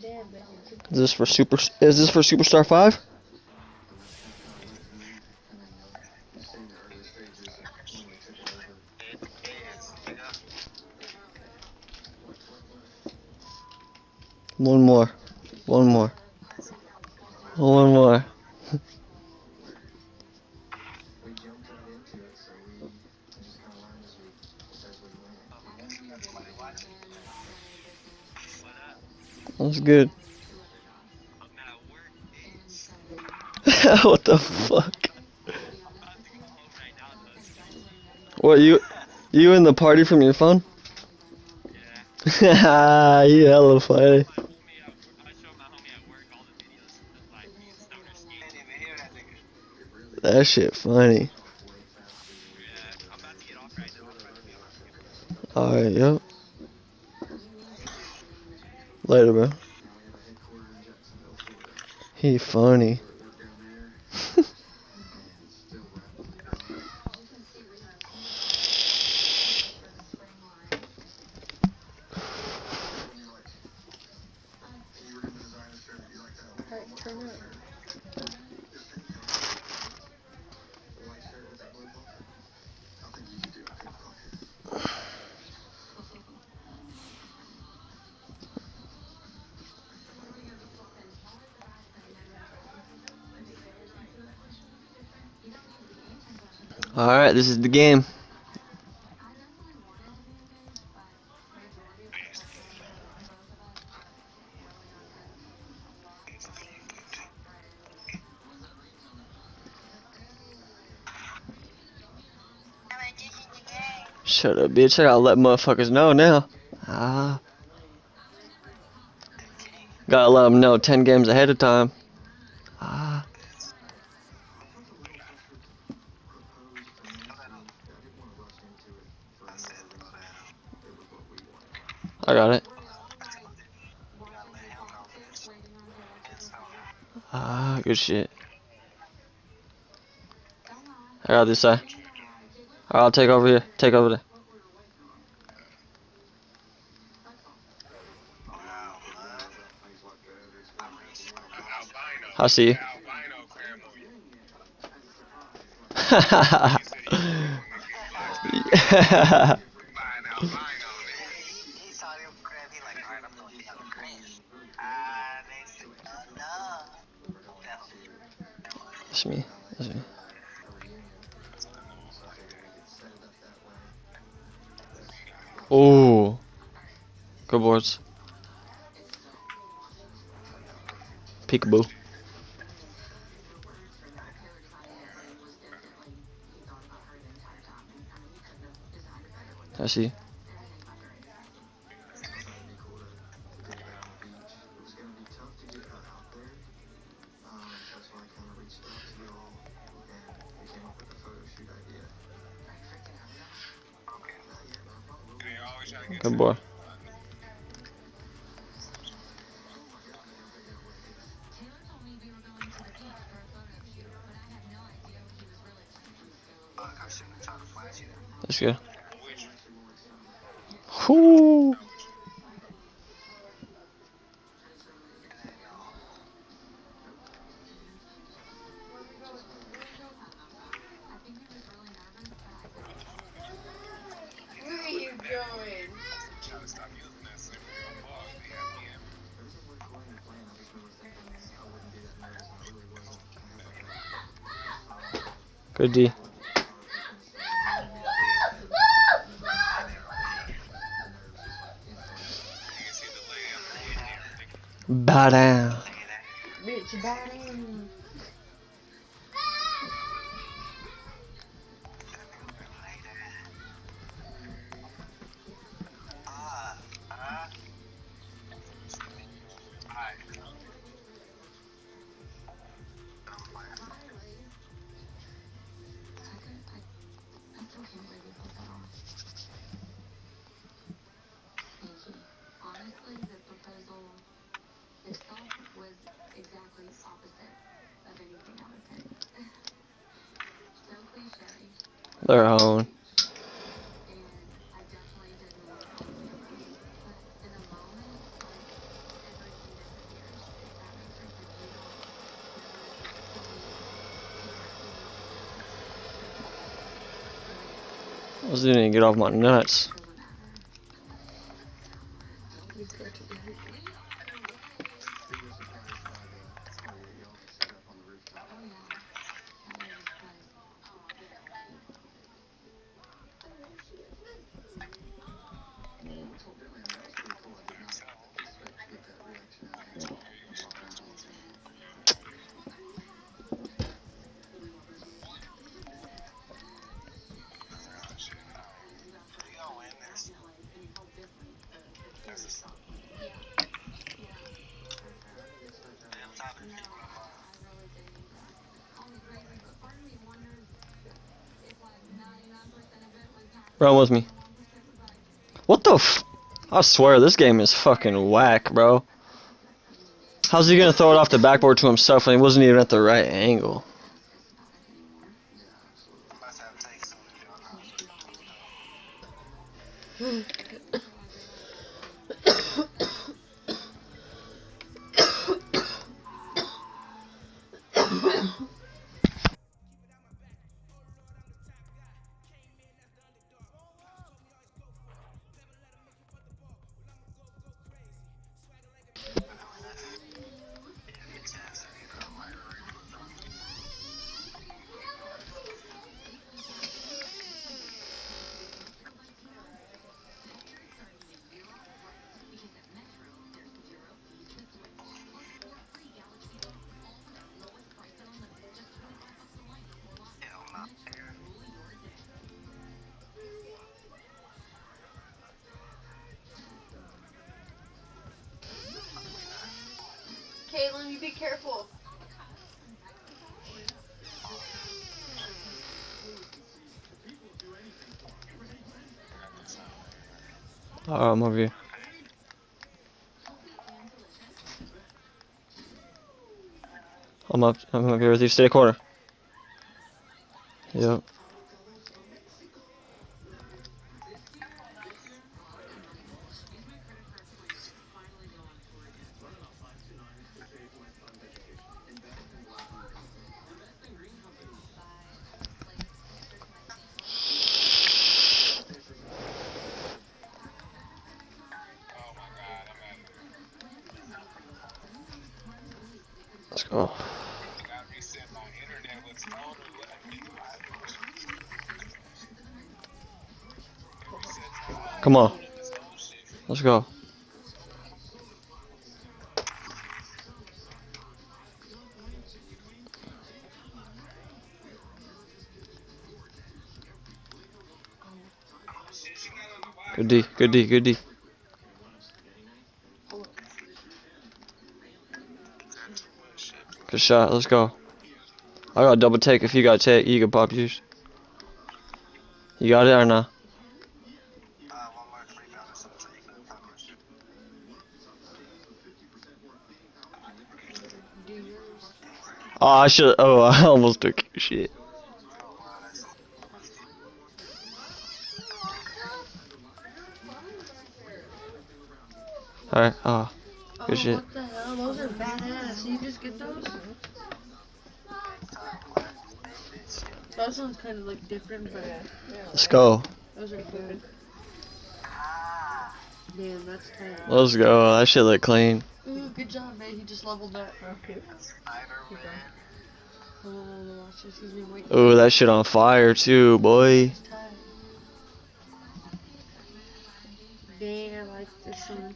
Is this for Superstar 5? One more. One more. One more. That's good. What the fuck? What, you in the party from your phone? Yeah. You hella funny. That shit funny. Alright, yep. Later, bro. He funny. Alright, this is the game. Shut up, bitch. I gotta let motherfuckers know now. Gotta let them know 10 games ahead of time. I got it. Good shit. I got this side. I'll take over here. Take over there. I see you. That's me. That's me. Oh, good boards. Peekaboo. I see. Good boy. That's good. Whoo. Where are you going? Good D. Bow down. Bitch, batting. Their own. This dude didn't get off my nuts. Run with me. What the f? I swear this game is fucking whack, bro. How's he gonna throw it off the backboard to himself when he wasn't even at the right angle? Caitlin, you be careful. I'm over here. I'm up here with you. Stay corner. Yep. Let's go. Come on. Let's go. Good D, good D, good D. Good shot, let's go. I got a double take. If you got take, you can pop yours. You got it or not? Oh, I should. Oh, I almost took your shit. Alright, good shit. What the hell? Those are badass. You just get those? Those ones kind of look different, but Let's go. those are good. Damn, that's tight. Let's go. That shit look clean. Ooh, good job, man. He just leveled up. Okay. Ooh, that shit on fire too, boy. Damn, I like this one.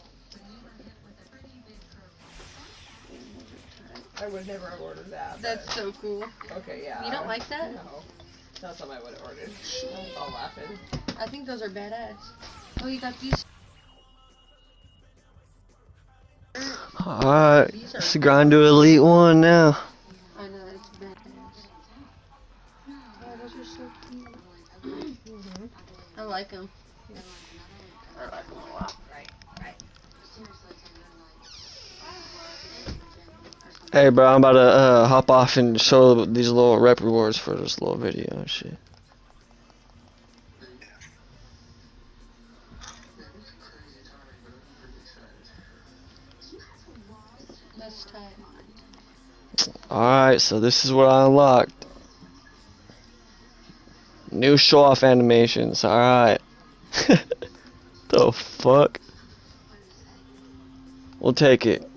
I would never have ordered that. That's so cool. Okay, yeah. You don't like that? No. That's something I would have ordered. I was all laughing. I think those are badass. Oh, you got these? Alright, let's grind to Elite 1 now. I know, it's badass. Oh, those are so cute. I like them. I like them a lot. Hey, bro, I'm about to hop off and show these little rep rewards for this little video and shit. That's tight. Alright, so this is what I unlocked. New show off animations. Alright. The fuck? We'll take it.